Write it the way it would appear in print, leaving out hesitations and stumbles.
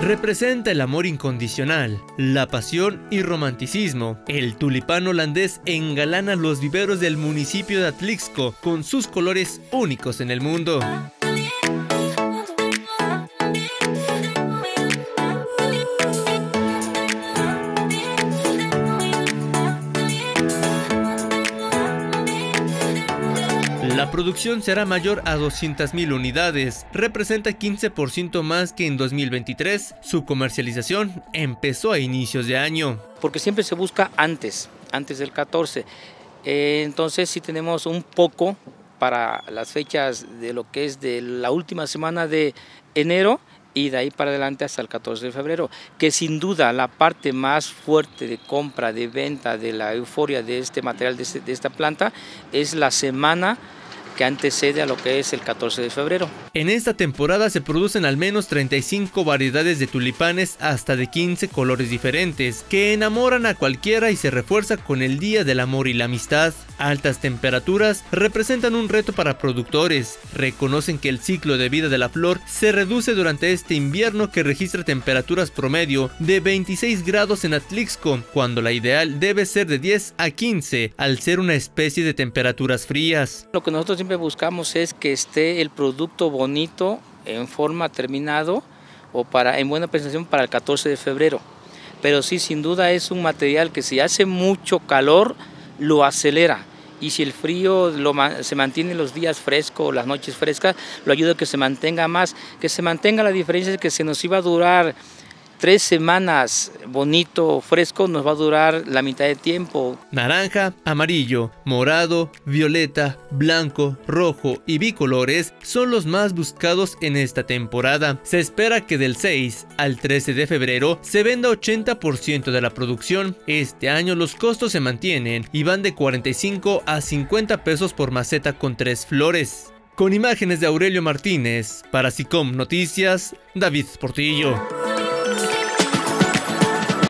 Representa el amor incondicional, la pasión y romanticismo. El tulipán holandés engalana los viveros del municipio de Atlixco con sus colores únicos en el mundo. La producción será mayor a 200.000 unidades, representa 15% más que en 2023. Su comercialización empezó a inicios de año. Porque siempre se busca antes del 14. Entonces sí tenemos un poco para las fechas de lo que es de la última semana de enero y de ahí para adelante hasta el 14 de febrero, que sin duda la parte más fuerte de compra, de venta, de la euforia de este material, de esta planta, es la semana que antecede a lo que es el 14 de febrero. En esta temporada se producen al menos 35 variedades de tulipanes hasta de 15 colores diferentes, que enamoran a cualquiera y se refuerza con el Día del Amor y la Amistad. Altas temperaturas representan un reto para productores. Reconocen que el ciclo de vida de la flor se reduce durante este invierno que registra temperaturas promedio de 26 grados en Atlixco, cuando la ideal debe ser de 10 a 15, al ser una especie de temperaturas frías. Lo que nosotros siempre buscamos es que esté el producto bonito en forma terminado o en buena presentación para el 14 de febrero. Pero sí, sin duda es un material que si hace mucho calor lo acelera. Y si el frío se mantiene los días frescos, las noches frescas, lo ayuda a que se mantenga más. Que se mantenga, la diferencia es que se nos iba a durar 3 semanas bonito, fresco, nos va a durar la mitad de tiempo. Naranja, amarillo, morado, violeta, blanco, rojo y bicolores son los más buscados en esta temporada. Se espera que del 6 al 13 de febrero se venda 80% de la producción. Este año los costos se mantienen y van de 45 a 50 pesos por maceta con 3 flores. Con imágenes de Aurelio Martínez, para SICOM Noticias, David Portillo.